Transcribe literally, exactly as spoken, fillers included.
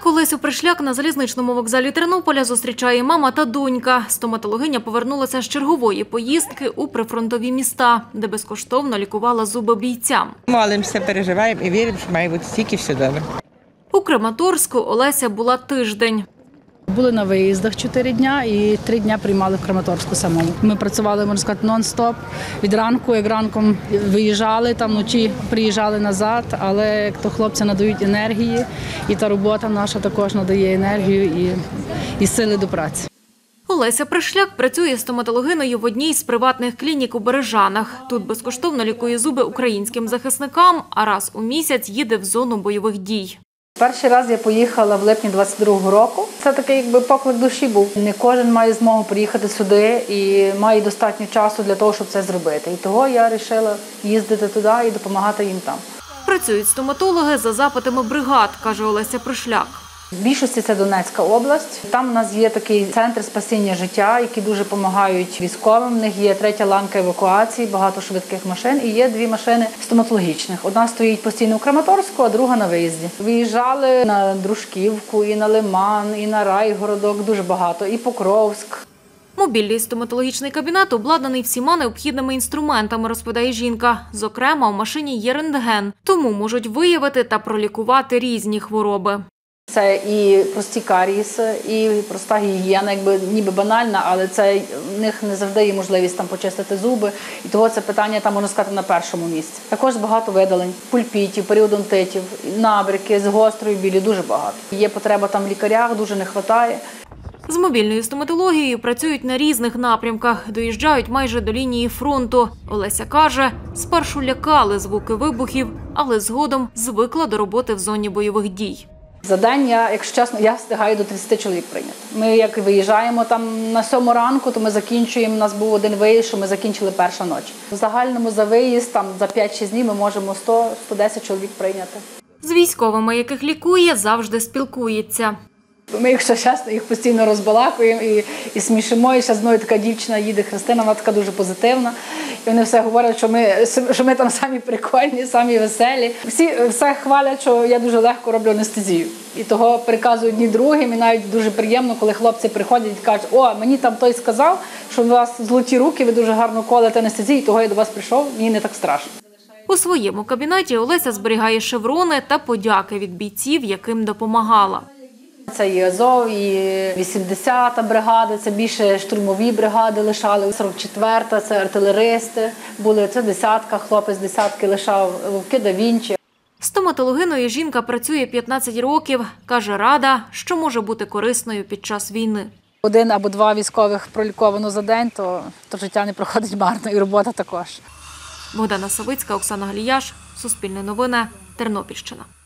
Так Олесю Пришляк на залізничному вокзалі Тернополя зустрічає мама та донька. Стоматологиня повернулася з чергової поїздки у прифронтові міста, де безкоштовно лікувала зуби бійцям. Молимося, переживаємо і віримо, що має бути стільки все добре. У Краматорську Олеся була тиждень. Були на виїздах чотири дня і три дня приймали в Краматорську самому. Ми працювали, можна сказати, нон-стоп. Від ранку, як ранком виїжджали, там вночі приїжджали назад, але як то хлопці надають енергії, і та робота наша також надає енергію і, і сили до праці. Олеся Пришляк працює стоматологиною в одній з приватних клінік у Бережанах. Тут безкоштовно лікує зуби українським захисникам, а раз у місяць їде в зону бойових дій. Перший раз я поїхала в липні двадцять другого року. Це такий якби поклик душі був. Не кожен має змогу приїхати сюди і має достатньо часу для того, щоб це зробити. І того я вирішила їздити туди і допомагати їм там. Працюють стоматологи за запитами бригад, каже Олеся Пришляк. В більшості це Донецька область. Там у нас є такий центр спасіння життя, які дуже допомагають військовим. В них є третя ланка евакуації, багато швидких машин і є дві машини стоматологічних. Одна стоїть постійно у Краматорську, а друга на виїзді. Виїжджали на Дружківку, і на Лиман, і на Райгородок, дуже багато, і Покровськ. Мобільний стоматологічний кабінет обладнаний всіма необхідними інструментами, розповідає жінка. Зокрема, у машині є рентген, тому можуть виявити та пролікувати різні хвороби. Це і прості карієси, і проста гігієна, якби ніби банальна, але це в них не завжди є можливість там почистити зуби. І того це питання там, можна сказати, на першому місці. Також багато видалень, пульпітів, періодонтитів, набряки з гострою білі, дуже багато. Є потреба там в лікарях, дуже не вистачає. З мобільною стоматологією працюють на різних напрямках, доїжджають майже до лінії фронту. Олеся каже, спершу лякали звуки вибухів, але згодом звикла до роботи в зоні бойових дій. За день, я, якщо чесно, я встигаю до тридцяти чоловік прийняти. Ми як виїжджаємо там на сьому ранку, то ми закінчуємо, у нас був один виїзд, що ми закінчили перша ночі. В загальному за виїзд, там за п'ять-шість днів ми можемо сто - сто десять чоловік прийняти. З військовими, яких лікує, завжди спілкується. Ми, якщо чесно, їх постійно розбалакуємо і, і смішимо. І ще з мною така дівчина їде, Христина, вона така дуже позитивна. І вони все говорять, що ми, що ми там самі прикольні, самі веселі. Всі все хвалять, що я дуже легко роблю анестезію. І того переказують одні другим. І навіть дуже приємно, коли хлопці приходять і кажуть, о, мені там той сказав, що у вас золоті руки, ви дуже гарно колите анестезію, і того я до вас прийшов, мені не так страшно. У своєму кабінеті Олеся зберігає шеврони та подяки від бійців, яким допомагала. Це і Азов, і вісімдесята бригада, це більше штурмові бригади лишали, сорок четверта, це артилеристи були, це десятка, хлопець десятки лишав, Вовки да Вінчі. Стоматологиною жінка працює п'ятнадцять років, каже, рада, що може бути корисною під час війни. Один або два військових проліковано за день, то, то життя не проходить марно, і робота також. Богдана Савицька, Оксана Галіяш, Суспільне новини, Тернопільщина.